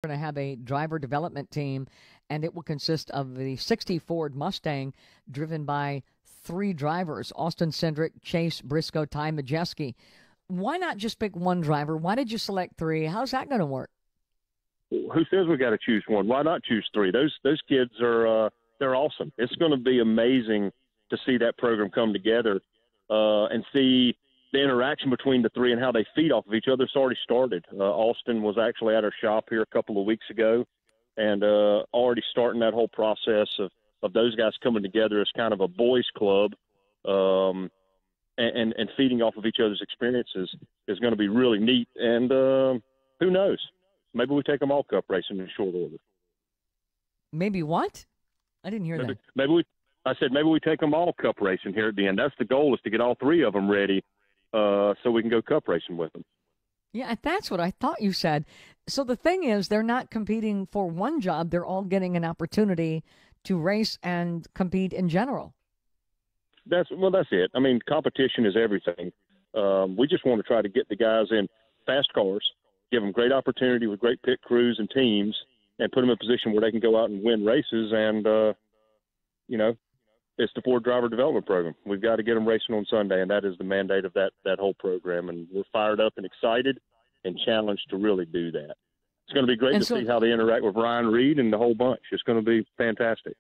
going to have a driver development team, and it will consist of the 60 Ford Mustang driven by 3 drivers, Austin Cindric, Chase Briscoe, Ty Majeski. Why not just pick one driver? Why did you select 3? How's that going to work? Who says we got to choose one? Why not choose 3? Those kids are they're awesome. It's going to be amazing to see that program come together and see the interaction between the 3 and how they feed off of each other. It's already started. Austin was actually at our shop here a couple of weeks ago, and already starting that whole process of those guys coming together as kind of a boys club and feeding off of each other's experiences is going to be really neat. And who knows? Maybe we take them all cup racing in short order. Maybe what? I didn't hear that. Maybe we take them all cup racing here at the end. That's the goal, is to get all 3 of them ready so we can go cup racing with them. Yeah, that's what I thought you said. So the thing is, they're not competing for one job. They're all getting an opportunity to race and compete in general. That's it. I mean, competition is everything. We just want to try to get the guys in fast cars, give them great opportunity with great pit crews and teams, and put them in a position where they can go out and win races. And, it's the Ford Driver Development Program. We've got to get them racing on Sunday, and that is the mandate of that whole program. And we're fired up and excited and challenged to really do that. It's going to be great to see how they interact with Ryan Reed and the whole bunch. It's going to be fantastic.